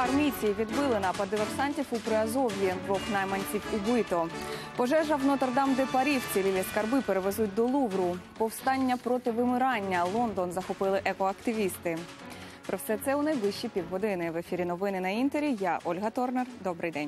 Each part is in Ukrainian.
Армійці відбили напад диверсантів у Приазов'ї. 2 найманців убито. Пожежа в Нотр-Дам-де-Парі. Вцілілі скарби перевезуть до Лувру. Повстання проти вимирання. Лондон захопили екоактивісти. Про все це у найближчі півгодини. В ефірі новини на Інтері. Я Ольга Торнер. Добрий день.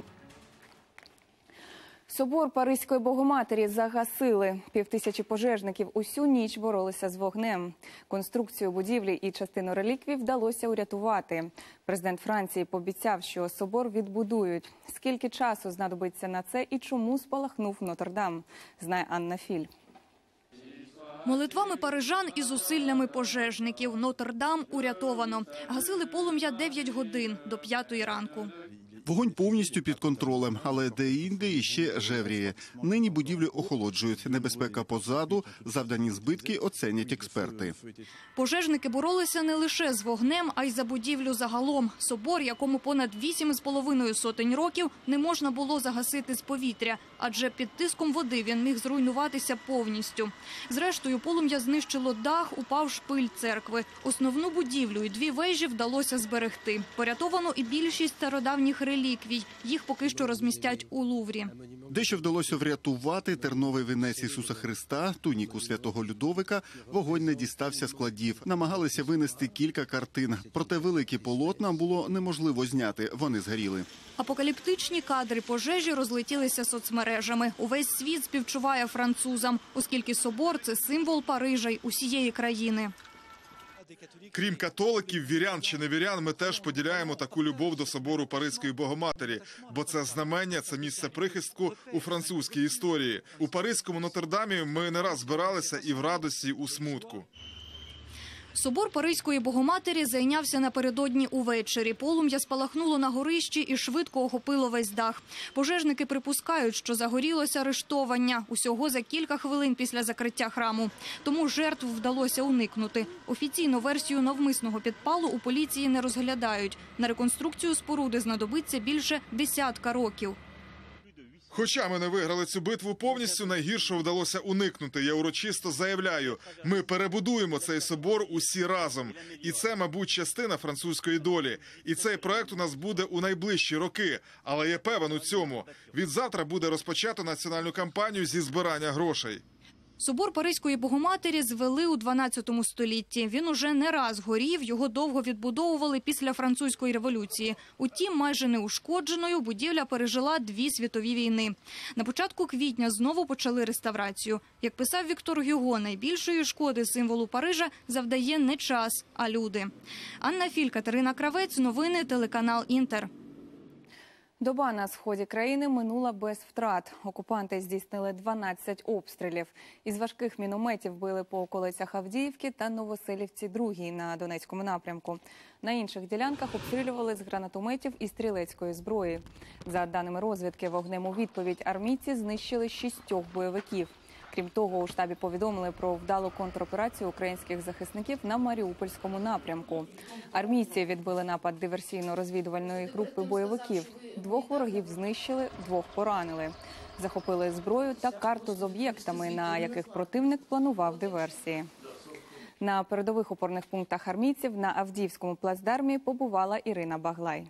Собор Паризької Богоматері загасили. 5000 пожежників усю ніч боролися з вогнем. Конструкцію будівлі і частину реліквій вдалося урятувати. Президент Франції пообіцяв, що собор відбудують. Скільки часу знадобиться на це і чому спалахнув Нотр-Дам, знає Анна Філь. Молитвами парижан і зусиллями пожежників Нотр-Дам урятовано. Гасили полум'я 9 годин до 5 ранку. Вогонь повністю під контролем, але де-інде іще жевріє. Нині будівлю охолоджують. Небезпека позаду, завдані збитки оцінять експерти. Пожежники боролися не лише з вогнем, а й за будівлю загалом. Собор, якому понад 8,5 сотень років, не можна було загасити з повітря, адже під тиском води він міг зруйнуватися повністю. Зрештою, полум'я знищило дах, упав шпиль церкви. Основну будівлю і 2 вежі вдалося зберегти. Порятовано і більшість стародавніх реліквій. Їх поки що розмістять у Луврі. Дещо вдалося врятувати: терновий вінець Ісуса Христа, туніку святого Людовика. Вогонь не дістався складів. Намагалися винести кілька картин. Проте великі полотна було неможливо зняти. Вони згоріли. Апокаліптичні кадри пожежі розлетілися соцмережами. Увесь світ співчуває французам, оскільки собор – це символ Парижа й усієї країни. Крім католиків, вірян чи невірян, ми теж поділяємо таку любов до собору Паризької Богоматері, бо це знамення, це місце прихистку у французькій історії. У Паризькому Нотр-Дамі ми не раз збиралися і в радості, і у смутку. Собор Паризької Богоматері зайнявся напередодні увечері. Полум'я спалахнуло на горищі і швидко охопило весь дах. Пожежники припускають, що загорілося арештовання усього за кілька хвилин після закриття храму. Тому жертв вдалося уникнути. Офіційну версію навмисного підпалу у поліції не розглядають. На реконструкцію споруди знадобиться більше 10 років. Хоча ми не виграли цю битву повністю, найгіршого вдалося уникнути. Я урочисто заявляю, ми перебудуємо цей собор усі разом. І це, мабуть, частина французької долі. І цей проект у нас буде у найближчі роки. Але я певен у цьому. Відзавтра буде розпочато національну кампанію зі збирання грошей. Собор Паризької Богоматері звели у 12 столітті. Він уже не раз горів, його довго відбудовували після Французької революції. Утім, майже неушкодженою будівля пережила 2 світові війни. На початку квітня знову почали реставрацію. Як писав Віктор Гюго, найбільшої шкоди символу Парижа завдає не час, а люди. Анна Філь, Катерина Кравець, новини, телеканал Інтер. Доба на сході країни минула без втрат. Окупанти здійснили 12 обстрілів. Із важких мінометів били по околицях Авдіївки та Новоселівці-2 на Донецькому напрямку. На інших ділянках обстрілювали з гранатометів і стрілецької зброї. За даними розвідки, вогнем у відповідь армійці знищили 6 бойовиків. Крім того, у штабі повідомили про вдалу контроперацію українських захисників на Маріупольському напрямку. Армійці відбили напад диверсійно-розвідувальної групи бойовиків. 2 ворогів знищили, 2 поранили. Захопили зброю та карту з об'єктами, на яких противник планував диверсії. На передових опорних пунктах армійців на Авдіївському плацдармі побувала Ірина Баглай.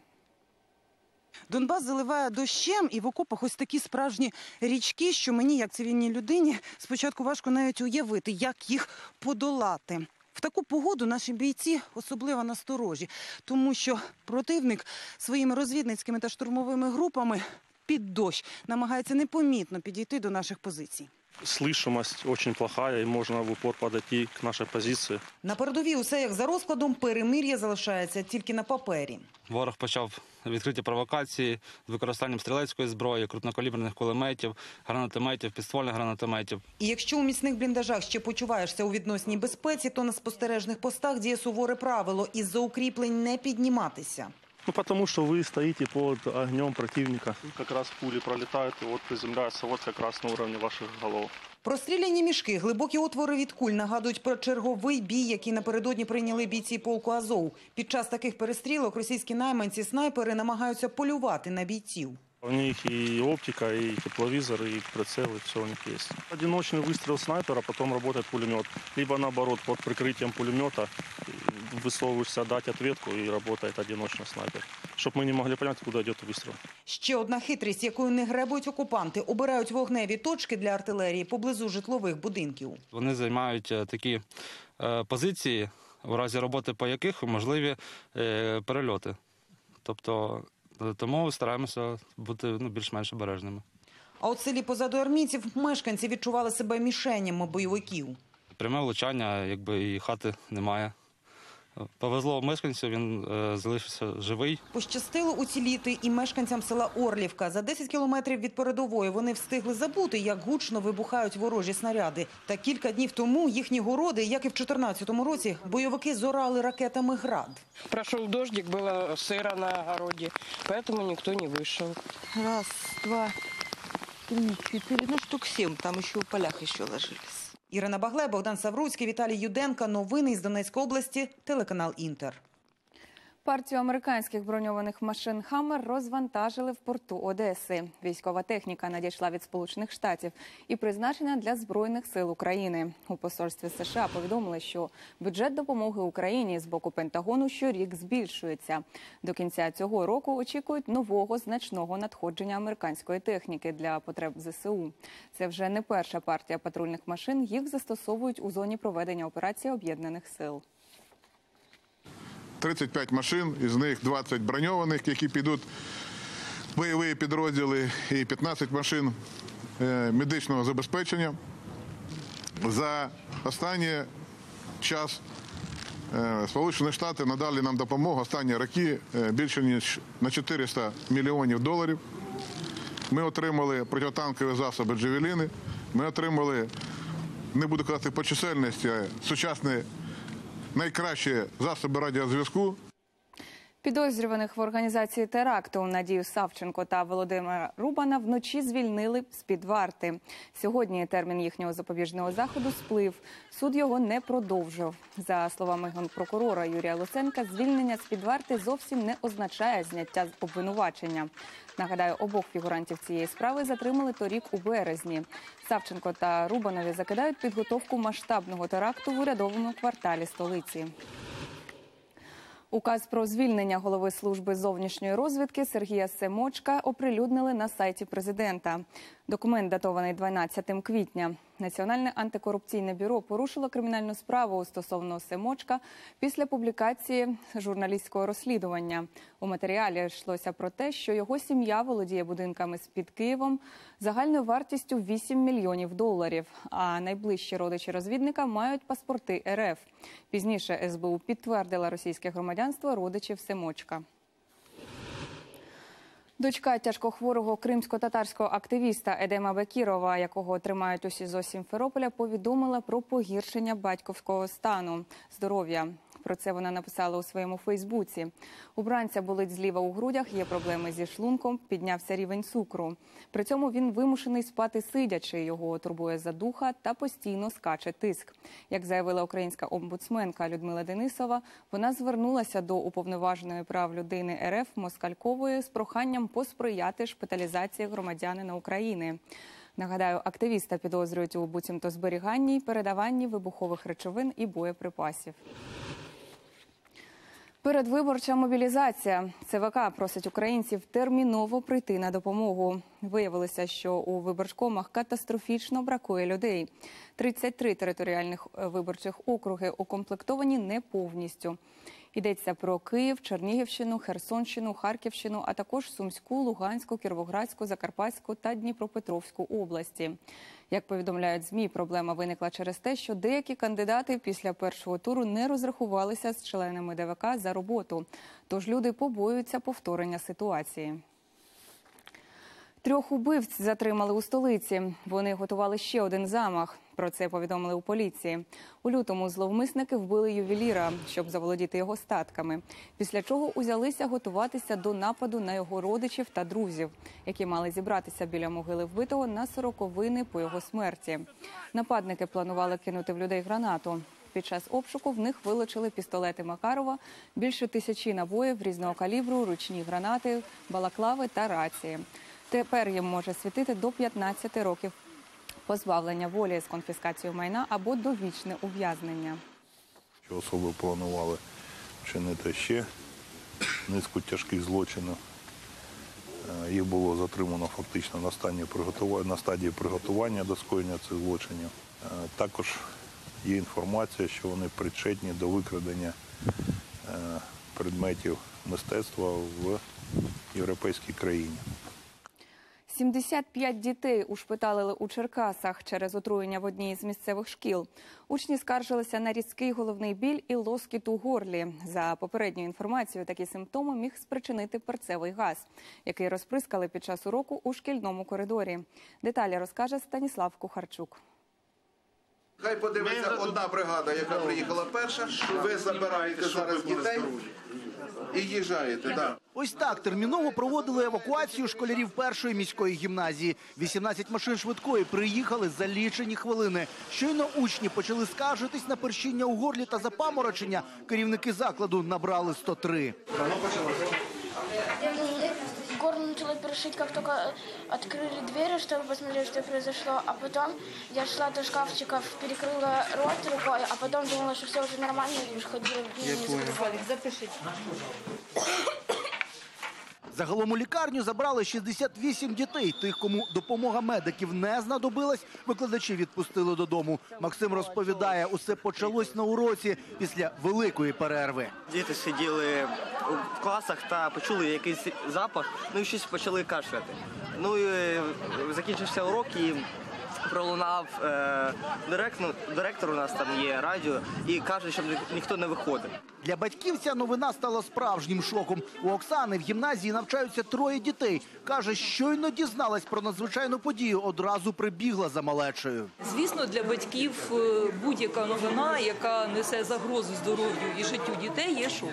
Донбас заливає дощем, і в окопах ось такі справжні річки, що мені, як цивільній людині, спочатку важко навіть уявити, як їх подолати. В таку погоду наші бійці особливо насторожі, тому що противник своїми розвідницькими та штурмовими групами під дощ намагається непомітно підійти до наших позицій. Слышимость очень плохая, і можна в упор подойти к нашій позиції. На передовій усе як за розкладом, перемир'я залишається тільки на папері. Ворог почав відкриті провокації з використанням стрілецької зброї, крупнокаліберних кулеметів, гранатометів, підствольних гранатометів. І якщо у міцних бліндажах ще почуваєшся у відносній безпеці, то на спостережних постах діє суворе правило – із-за укріплень не підніматися. Потому что вы стоите под огнем противника. Как раз пули пролетают и вот приземляются вот как раз на уровне ваших голов. Простріляні мішки, глибокі отвори від куль нагадують про черговий бій, який напередодні прийняли бійці полку «Азов». Під час таких перестрілок російські найманці-снайпери намагаються полювати на бійців. У них и оптика, и тепловизор, и прицелы, все у них есть. Одиночный выстрел снайпера, потом работает пулемет. Либо наоборот, под прикрытием пулемета высовываешься дать ответку, и работает одиночный снайпер. чтобы мы не могли понять, куда идет выстрел. Ще одна хитрість, якою не гребують окупанти, обирають вогневі точки для артилерії поблизу житлових будинків. Вони займають такі позиції, в разі роботи по яких можливі перельоти. Тобто, тому стараємося бути більш-менш обережними. А от в селі позаду армійців мешканці відчували себе мішенями бойовиків. Пряме влучання, і хати немає. Повезло мешканцю, він залишився живий. Пощастило уціліти і мешканцям села Орлівка. За 10 кілометрів від передової вони встигли забути, як гучно вибухають ворожі снаряди. Та кілька днів тому їхні городи, як і в 2014 році, бойовики зорали ракетами «Град». Прошел дождик, было сыро на огороде, поэтому никто не вышел. Раз, два, три, четыре, штук 7, там еще в полях еще ложились. Ірина Багле, Богдан Савруцький, Віталій Юденко. Новини із Донецької області, телеканал «Інтер». Партію американських броньованих машин «Хаммер» розвантажили в порту Одеси. Військова техніка надійшла від Сполучених Штатів і призначена для Збройних сил України. У посольстві США повідомили, що бюджет допомоги Україні з боку Пентагону щорік збільшується. До кінця цього року очікують нового значного надходження американської техніки для потреб ЗСУ. Це вже не перша партія патрульних машин, їх застосовують у зоні проведення операції Об'єднаних сил. 35 машин, із них 20 броньованих, які підуть в бойові підрозділи, і 15 машин медичного забезпечення. За останній час Сполучені Штати надали нам допомогу останні роки більше ніж на $400 мільйонів. Ми отримали протитанкові засоби «Джавеліни», ми отримали, не буду казати по чисельності, сучасні найкращі засоби радіозв'язку. Підозрюваних в організації теракту Надію Савченко та Володимира Рубана вночі звільнили з-під варти. Сьогодні термін їхнього запобіжного заходу сплив. Суд його не продовжив. За словами генпрокурора Юрія Луценка, звільнення з-під варти зовсім не означає зняття обвинувачення. Нагадаю, обох фігурантів цієї справи затримали торік у березні. Савченко та Рубанові закидають підготовку масштабного теракту в урядовому кварталі столиці. Указ про звільнення голови служби зовнішньої розвідки Сергія Семочка оприлюднили на сайті президента. Документ датований 12 квітня. Національне антикорупційне бюро порушило кримінальну справу стосовно Семочка після публікації журналістського розслідування. У матеріалі йшлося про те, що його сім'я володіє будинками під Києвом загальною вартістю $8 мільйонів, а найближчі родичі розвідника мають паспорти РФ. Пізніше СБУ підтвердила російське громадянство родичів Семочка. Дочка тяжкохворого кримсько-татарського активіста Едема Бекірова, якого тримають у СІЗО Сімферополя, повідомила про погіршення батьківського стану здоров'я. Про це вона написала у своєму Фейсбуці. У бранця болить зліва у грудях, є проблеми зі шлунком, піднявся рівень цукру. При цьому він вимушений спати сидячи, його турбує задуха та постійно скаче тиск. Як заявила українська омбудсменка Людмила Денисова, вона звернулася до уповноваженої прав людини РФ Москалькової з проханням посприяти шпиталізації громадянина України. Нагадаю, активіста підозрюють у буцімто зберіганні й передаванні вибухових речовин і боєприпасів. Передвиборча мобілізація. ЦВК просить українців терміново прийти на допомогу. Виявилося, що у виборчкомах катастрофічно бракує людей. 33 територіальних виборчих округи укомплектовані не повністю. Йдеться про Київ, Чернігівщину, Херсонщину, Харківщину, а також Сумську, Луганську, Кіровоградську, Закарпатську та Дніпропетровську області. Як повідомляють ЗМІ, проблема виникла через те, що деякі кандидати після першого туру не розрахувалися з членами ДВК за роботу. Тож люди побоюються повторення ситуації. 3 убивць затримали у столиці. Вони готували ще один замах. Про це повідомили у поліції. У лютому зловмисники вбили ювеліра, щоб заволодіти його статками. Після чого узялися готуватися до нападу на його родичів та друзів, які мали зібратися біля могили вбитого на 40-вини по його смерті. Нападники планували кинути в людей гранату. Під час обшуку в них вилучили пістолети Макарова, більше 1000 набоїв різного калібру, ручні гранати, балаклави та рації. Тепер їм може світити до 15 років позбавлення волі з конфіскацією майна або довічне ув'язнення. Особи планували вчинити ще низку тяжких злочинів. Їх було затримано фактично на стадії приготування до скоєння цих злочинів. Також є інформація, що вони причетні до викрадення предметів мистецтва в європейській країні. 75 дітей ушпиталили у Черкасах через отруєння в одній з місцевих шкіл. Учні скаржилися на різкий головний біль і лоскіт у горлі. За попередньою інформацією, такі симптоми міг спричинити перцевий газ, який розприскали під час уроку у шкільному коридорі. Деталі розкаже Станіслав Кухарчук. Хай подивиться одна бригада, яка приїхала перша. Ви забираєте зараз дітей і їжджаєте. Да. Ось так терміново проводили евакуацію школярів першої міської гімназії. 18 машин швидкої приїхали за лічені хвилини. Щойно учні почали скаржитись на першіння у горлі та запаморочення, керівники закладу набрали 103. Горло начало першить, как только открыли двери, чтобы посмотреть, что произошло. А потом я шла до шкафчиков, перекрыла рот рукой, а потом думала, что все уже нормально, и уж ходила вниз. Запишіть. Загалом у лікарню забрали 68 дітей. Тих, кому допомога медиків не знадобилась, викладачі відпустили додому. Максим розповідає, усе почалось на уроці після великої перерви. Діти сиділи в класах та почули якийсь запах, і щось почали кашляти. Закінчився урок і пролунав директор, у нас там є радіо, і каже, щоб ніхто не виходив. Для батьків ця новина стала справжнім шоком. У Оксани в гімназії навчаються 3 дітей. Каже, щойно дізналась про надзвичайну подію, одразу прибігла за малечею. Звісно, для батьків будь-яка новина, яка несе загрозу здоров'ю і життю дітей, є шоком.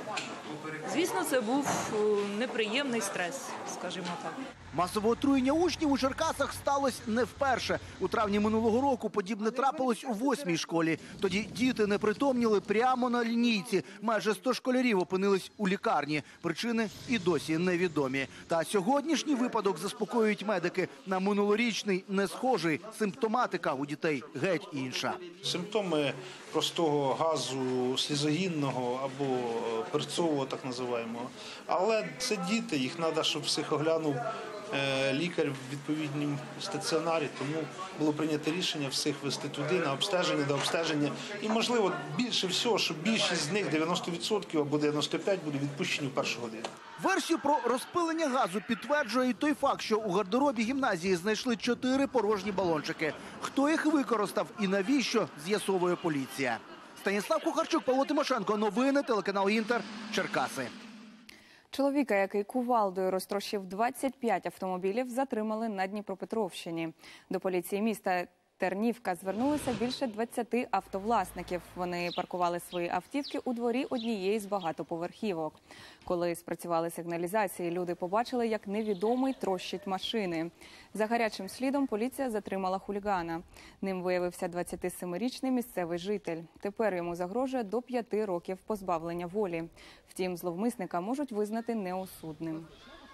Звісно, це був неприємний стрес, скажімо так. Масове отруєння учнів у Черкасах сталося не вперше. У травні минулого року подібне трапилось у 8-й школі. Тоді діти непритомніли прямо на лінійці. Майже 100 школярів опинились у лікарні. Причини і досі невідомі. Та сьогоднішній випадок, заспокоюють медики, на минулорічний не схожий. Симптоматика у дітей геть інша. Симптоми простого газу слізогінного або перцового, так називаємо. Але це діти, їх треба, щоб всіх оглянув лікар в відповідному стаціонарі, тому було прийнято рішення всіх вести туди на обстеження, до обстеження. І, можливо, більше всього, що більшість з них, 90% або 95%, буде відпущені в першу годину. Версію про розпилення газу підтверджує і той факт, що у гардеробі гімназії знайшли 4 порожні балончики. Хто їх використав і навіщо, з'ясовує поліція. Станіслав Кухарчук, Павло Тимошенко. Новини, телеканал «Інтер», Черкаси. Чоловіка, який кувалдою розтрощив 25 автомобілів, затримали на Дніпропетровщині. До поліції міста Тернівка звернулися більше 20 автовласників. Вони паркували свої автівки у дворі однієї з багатоповерхівок. Коли спрацювали сигналізації, люди побачили, як невідомий трощить машини. За гарячим слідом поліція затримала хулігана. Ним виявився 27-річний місцевий житель. Тепер йому загрожує до 5 років позбавлення волі. Втім, зловмисника можуть визнати неосудним.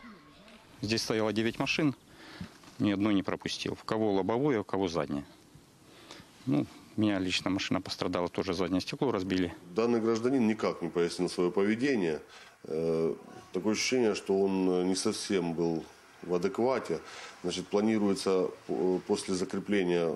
Здесь стояло 9 машин. Ни одной не пропустил. В кого лобовое, у кого заднее. У меня лично машина пострадала, тоже заднее стекло разбили. Данный гражданин никак не пояснил свое поведение. Такое ощущение, что он не совсем был в адеквате. Значит, планируется после закрепления,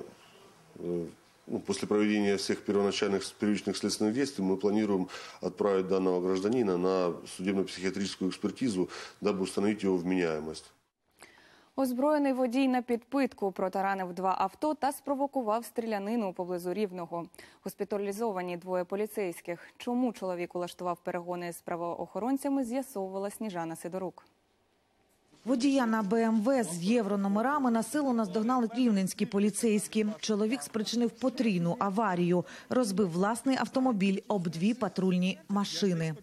после проведения всех первоначальных первичных следственных действий, мы планируем отправить данного гражданина на судебно-психиатрическую экспертизу, дабы установить его вменяемость. Озброєний водій на підпитку протаранив 2 авто та спровокував стрілянину поблизу Рівного. Госпіталізовані 2 поліцейських. Чому чоловік улаштував перегони з правоохоронцями, з'ясовувала Сніжана Сидорук. Водія на БМВ з єврономерами насилу наздогнали рівненські поліцейські. Чоловік спричинив потрійну аварію. Розбив власний автомобіль об 2 патрульні машини.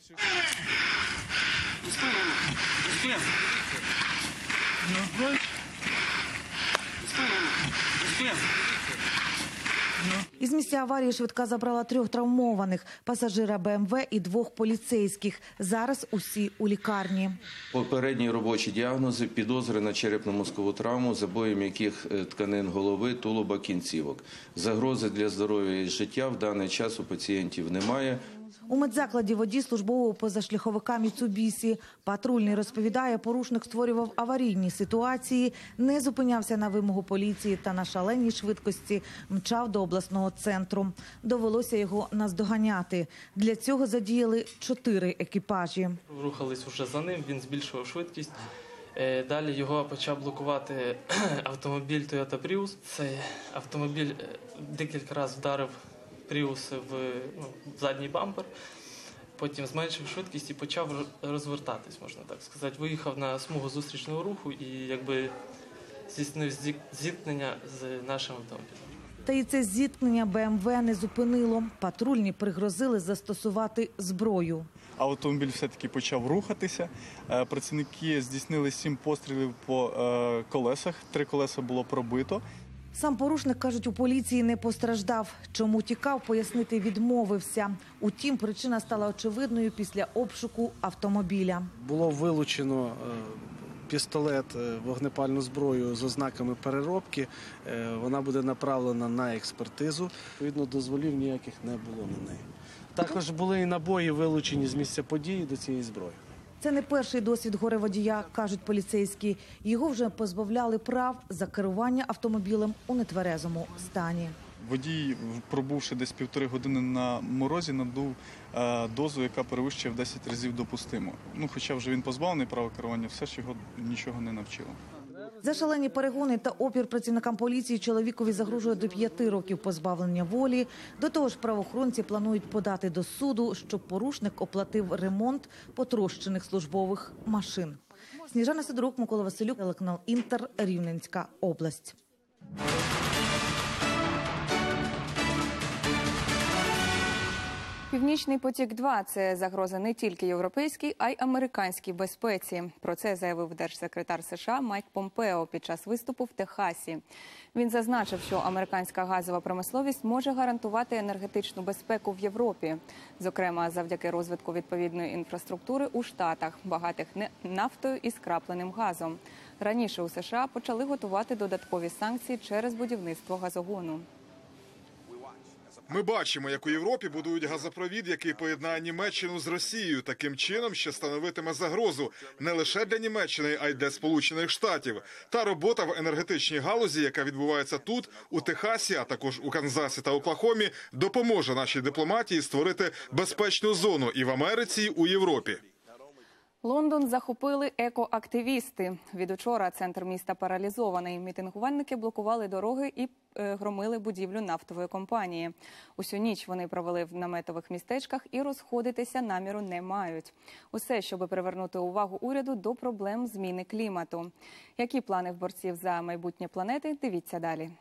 Із місця аварії швидка забрала 3 травмованих – пасажира БМВ і 2 поліцейських. Зараз усі у лікарні. Попередні робочі діагнози – підозри на черепно-мозкову травму, забої м'яких тканин голови, тулуба, кінцівок. Загрози для здоров'я і життя в даний час у пацієнтів немає. У медзакладі водій службового позашляховика «Міцубісі». Патрульний розповідає, порушник створював аварійні ситуації, не зупинявся на вимогу поліції та на шаленій швидкості мчав до обласного центру. Довелося його наздоганяти. Для цього задіяли 4 екіпажі. Рухались вже за ним, він збільшував швидкість. Далі його почав блокувати автомобіль Toyota Prius. Цей автомобіль декілька разів вдарив Prius в задній бампер, потім зменшив швидкість і почав розвертатись, можна так сказати. Виїхав на смугу зустрічного руху і здійснив зіткнення з нашим автомобілем. Та і це зіткнення БМВ не зупинило. Патрульні пригрозили застосувати зброю. Автомобіль все-таки почав рухатися. Працівники здійснили 7 пострілів по колесах, 3 колеса було пробито. Сам порушник, кажуть, у поліції не постраждав. Чому тікав, пояснити відмовився. Утім, причина стала очевидною після обшуку автомобіля. Було вилучено пістолет, вогнепальну зброю з ознаками переробки. Вона буде направлена на експертизу. Відповідно, дозволів ніяких не було на неї. Також були і набої вилучені з місця події до цієї зброї. Це не перший досвід горе-водія, кажуть поліцейські. Його вже позбавляли прав за керування автомобілем у нетверезому стані. Водій, пробувши десь 1,5 години на морозі, надув дозу, яка перевищує в 10 разів допустиму. Хоча вже він позбавлений права керування, все ж його нічого не навчило. За шалені перегони та опір працівникам поліції чоловікові загрожує до 5 років позбавлення волі. До того ж, правоохоронці планують подати до суду, щоб порушник оплатив ремонт потрощених службових машин. Сніжана Сидорук, Микола Василюк, телеканал «Інтер», Рівненська область. Північний потік-2 – це загроза не тільки європейській, а й американській безпеці. Про це заявив держсекретар США Майк Помпео під час виступу в Техасі. Він зазначив, що американська газова промисловість може гарантувати енергетичну безпеку в Європі. Зокрема, завдяки розвитку відповідної інфраструктури у Штатах, багатих нафтою і скрапленим газом. Раніше у США почали готувати додаткові санкції через будівництво газогону. Ми бачимо, як у Європі будують газопровід, який поєднає Німеччину з Росією, таким чином, що становитиме загрозу не лише для Німеччини, а й для Сполучених Штатів. Та робота в енергетичній галузі, яка відбувається тут, у Техасі, а також у Канзасі та Оклахомі, допоможе нашій дипломатії створити безпечну зону і в Америці, і у Європі. Лондон захопили екоактивісти. Від учора центр міста паралізований. Мітингувальники блокували дороги і громили будівлю нафтової компанії. Усю ніч вони провели в наметових містечках і розходитися наміру не мають. Усе, щоб привернути увагу уряду до проблем зміни клімату. Які плани в борців за майбутнє планети? Дивіться далі.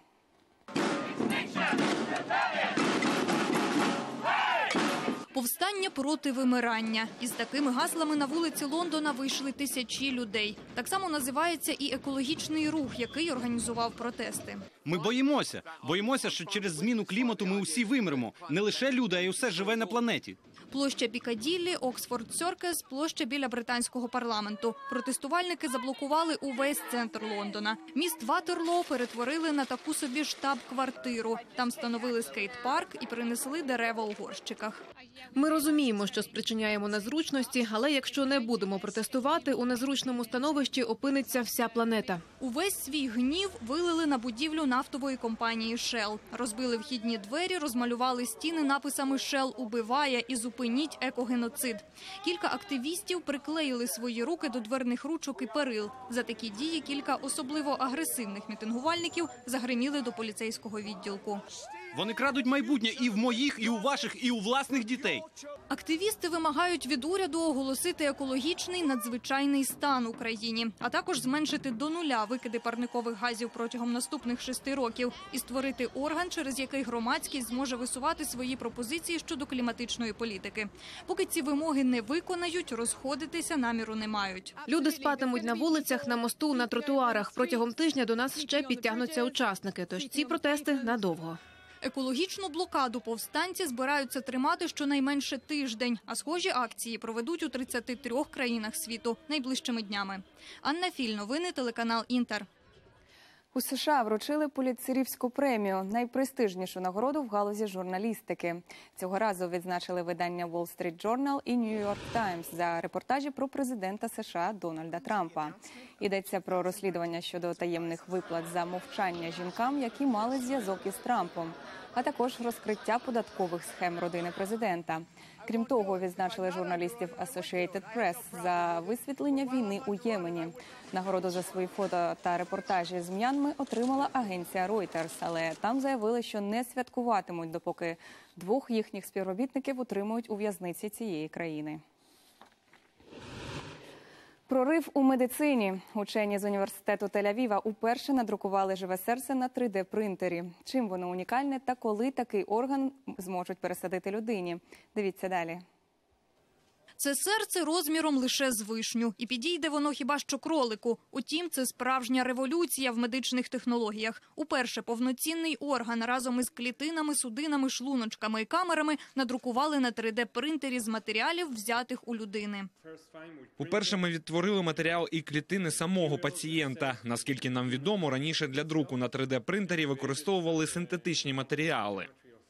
Повстання проти вимирання. Із такими гаслами на вулиці Лондона вийшли тисячі людей. Так само називається і екологічний рух, який організував протести. Ми боїмося. Боїмося, що через зміну клімату ми усі вимремо. Не лише люди, а й усе живе на планеті. Площа Пікаділлі, Оксфорд Серкес, площа біля британського парламенту. Протестувальники заблокували увесь центр Лондона. Міст Ватерлоо перетворили на таку собі штаб-квартиру. Там встановили скейт-парк і принесли дерева у горщиках. Ми розуміємо, що спричиняємо незручності, але якщо не будемо протестувати, у незручному становищі опиниться вся планета. Увесь свій гнів вилили на будівлю нафтової компанії Shell. Розбили вхідні двері, розмалювали стіни написами «Shell убиває» і «Зупиніть екогеноцид». Кілька активістів приклеїли свої руки до дверних ручок і перил. За такі дії кілька особливо агресивних мітингувальників загриміли до поліцейського відділку. Вони крадуть майбутнє і в моїх, і у ваших, і у власних дітей. Активісти вимагають від уряду оголосити екологічний надзвичайний стан в Україні, а також зменшити до нуля викиди парникових газів протягом наступних 6 років і створити орган, через який громадськість зможе висувати свої пропозиції щодо кліматичної політики. Поки ці вимоги не виконають, розходитися наміру не мають. Люди спатимуть на вулицях, на мосту, на тротуарах. Протягом тижня до нас ще підтягнуться учасники, тож ці протести надовго. Екологічну блокаду повстанці збираються тримати щонайменше тиждень, а схожі акції проведуть у 33 країнах світу найближчими днями. Анна Філь, новини, телеканал «Інтер». У США вручили Пулітцерівську премію – найпрестижнішу нагороду в галузі журналістики. Цього разу відзначили видання Wall Street Journal і New York Times за репортажі про президента США Дональда Трампа. Йдеться про розслідування щодо таємних виплат за мовчання жінкам, які мали зв'язок із Трампом, а також розкриття податкових схем родини президента. Крім того, відзначили журналістів Associated Press за висвітлення війни у Ємені. Нагороду за свої фото та репортажі з М'янми отримала агенція Reuters, але там заявили, що не святкуватимуть, допоки двох їхніх співробітників утримують у в'язниці цієї країни. Прорив у медицині. Учені з університету Тель-Авіва уперше надрукували живе серце на 3D-принтері. Чим воно унікальне та коли такий орган зможуть пересадити людині? Дивіться далі. Це серце розміром лише з вишню. І підійде воно хіба що кролику. Утім, це справжня революція в медичних технологіях. Уперше повноцінний орган разом із клітинами, судинами, шлуночками і камерами надрукували на 3D-принтері з матеріалів, взятих у людини. Уперше ми відтворили матеріал і клітини самого пацієнта. Наскільки нам відомо, раніше для друку на 3D-принтері використовували синтетичні матеріали.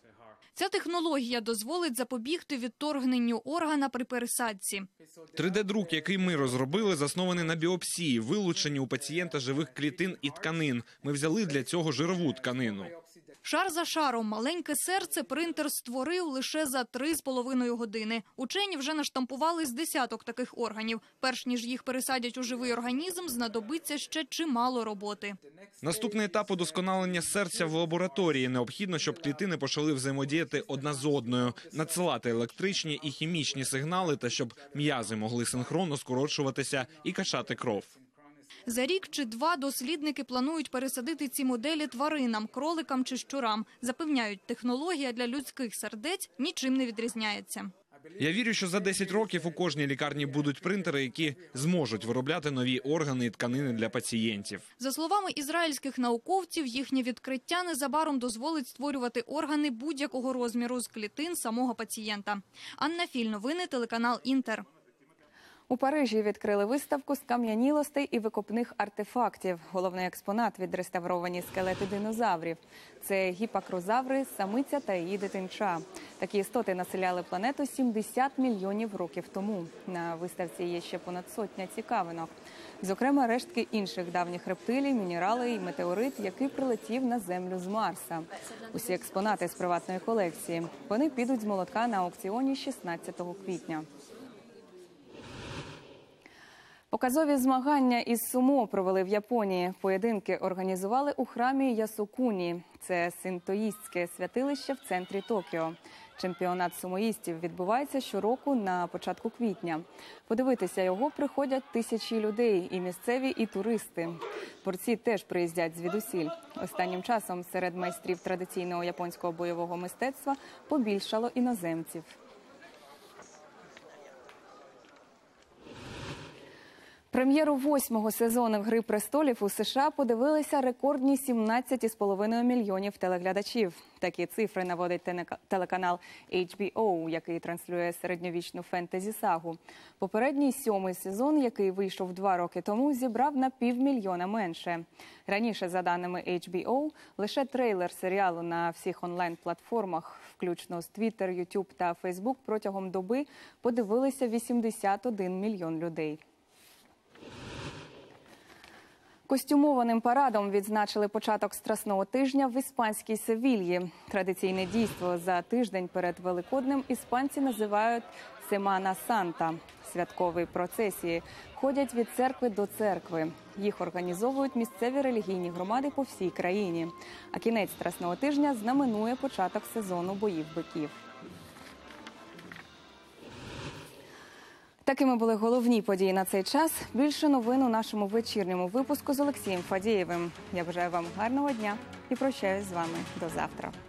Ця технологія дозволить запобігти відторгненню органа при пересадці. 3D-друк, який ми розробили, заснований на біопсії, вилученні у пацієнта живих клітин і тканин. Ми взяли для цього жирову тканину. Шар за шаром маленьке серце принтер створив лише за 3,5 години. Учені вже наштампували з десяток таких органів. Перш ніж їх пересадять у живий організм, знадобиться ще чимало роботи. Наступний етап удосконалення серця в лабораторії. Необхідно, щоб клітини почали взаємодіяти одна з одною, надсилати електричні і хімічні сигнали та щоб м'язи могли синхронно скорочуватися і качати кров. За рік чи два дослідники планують пересадити ці моделі тваринам, кроликам чи щурам. Запевняють, технологія для людських сердець нічим не відрізняється. Я вірю, що за 10 років у кожній лікарні будуть принтери, які зможуть виробляти нові органи і тканини для пацієнтів. За словами ізраїльських науковців, їхнє відкриття незабаром дозволить створювати органи будь-якого розміру з клітин самого пацієнта. Анна Філь, новини, телеканал «Інтер». У Парижі відкрили виставку скам'янілостей і викопних артефактів. Головний експонат – відреставровані скелети динозаврів. Це гіпакрозаври, самиця та її дитинча. Такі істоти населяли планету 70 мільйонів років тому. На виставці є ще понад сотня цікавинок. Зокрема, рештки інших давніх рептилій, мінерали і метеорит, який прилетів на Землю з Марса. Усі експонати з приватної колекції. Вони підуть з молотка на аукціоні 16 квітня. Показові змагання із сумо провели в Японії. Поєдинки організували у храмі Ясукуні. Це синтоїстське святилище в центрі Токіо. Чемпіонат сумоїстів відбувається щороку на початку квітня. Подивитися його приходять тисячі людей, і місцеві, і туристи. Борці теж приїздять звідусіль. Останнім часом серед майстрів традиційного японського бойового мистецтва побільшало іноземців. Прем'єру 8-го сезону «Гри престолів» у США подивилися рекордні 17,5 мільйонів телеглядачів. Такі цифри наводить телеканал HBO, який транслює середньовічну фентезі-сагу. Попередній 7-й сезон, який вийшов 2 роки тому, зібрав на 500 000 менше. Раніше, за даними HBO, лише трейлер серіалу на всіх онлайн-платформах, включно з Twitter, YouTube та Facebook, протягом доби подивилися 81 мільйон людей. Костюмованим парадом відзначили початок Страсного тижня в іспанській Севільї. Традиційне дійство за тиждень перед Великоднем іспанці називають «Семана Санта». Святкові процесії ходять від церкви до церкви. Їх організовують місцеві релігійні громади по всій країні. А кінець Страсного тижня знаменує початок сезону боїв биків. Такими були головні події на цей час. Більше новин у нашому вечірньому випуску з Олексієм Фадієвим. Я бажаю вам гарного дня і прощаюсь з вами до завтра.